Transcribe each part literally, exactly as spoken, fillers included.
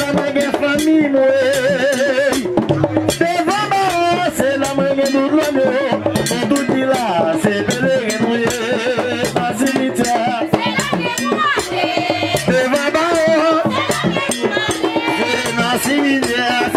la mangue famille moi. Devant moi, c'est la mangue du l'homme. On tout dit là, c'est de l'aigle. Facilité. Devant moi, c'est la cimetière.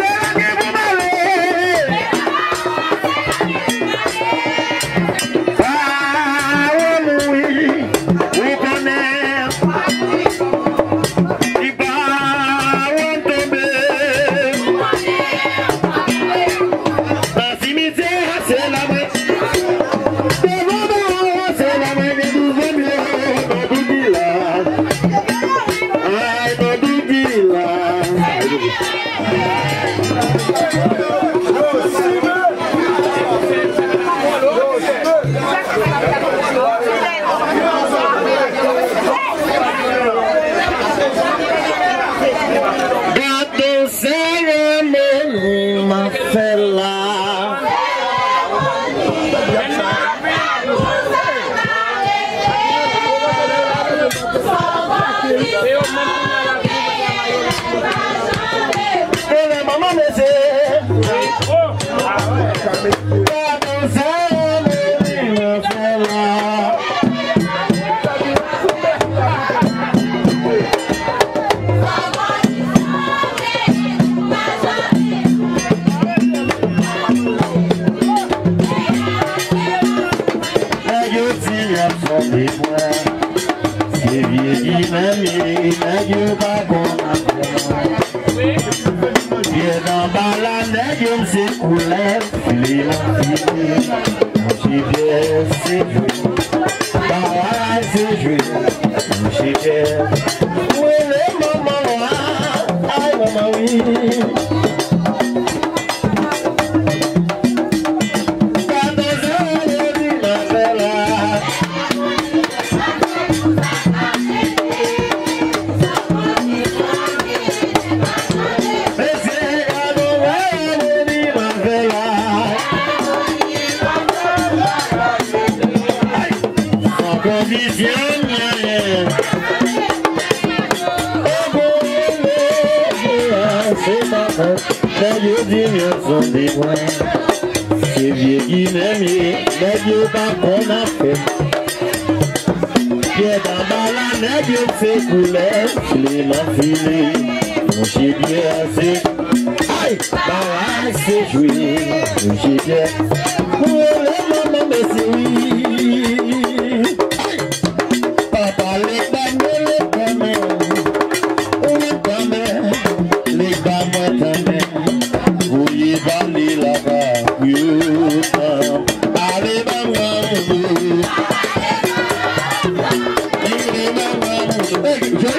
C'est vieilli même, mais Dieu pas qu'on a fait. Pierre dans la neige, Dieu fait couler, les mains filées, mon chien bien assez. Aïe, bah c'est joué, mon chien bien. Pour les mamans, mais c'est oui. Papa, les dames, les dames, les dames, les dames, les dames. Bali lava, you come. Ali bangwa, Ali bangwa.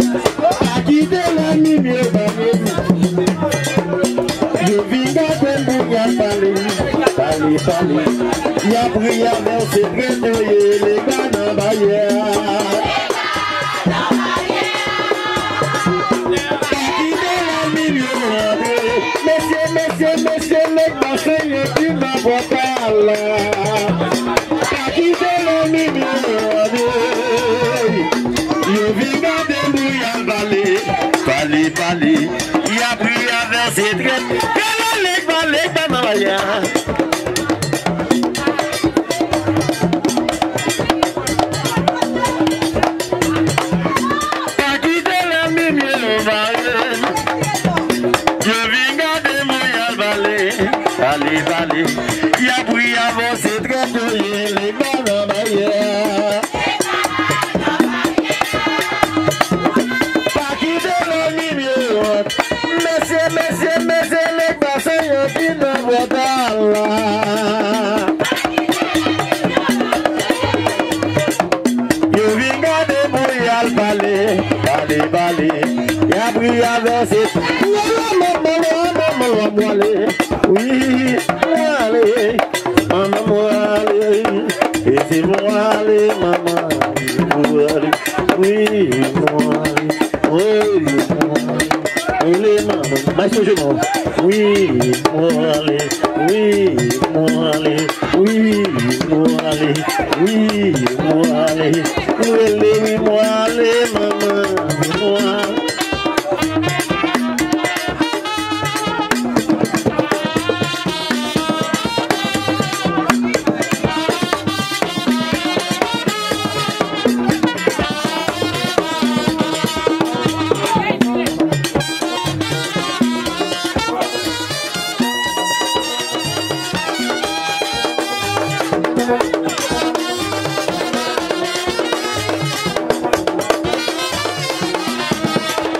Je vis il a parlé, parlé, parlé. Il a pris avec ses traités, les gars dans la barrière. Monsieur, monsieur, monsieur, le conseiller du Mabotal. Pas quitter le milieu. Il vit garder Mouyal Vallée. Vallée, vallée. Il a pris avec ses traités. Les vallées dans la barrière. Allez, allez, il y a pris avant ces traités, les gars dans la barrière. Pas quitter le milieu, messieurs, messieurs, messieurs, les bassins, qui ne voient pas là. Je viens garder Mouyal Vallée, Vallée, Vallée, il y a pris avant ces traités. Oui, allez, maman, moi allez, et c'est moi allez, maman, moi allez, oui, moi allez, oui, moi allez, oui, maman, mais c'est je m'en, oui, moi allez, oui, moi allez, oui, moi allez, oui, moi allez, oui, moi allez, maman, moi.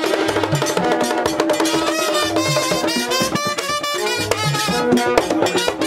Thank you.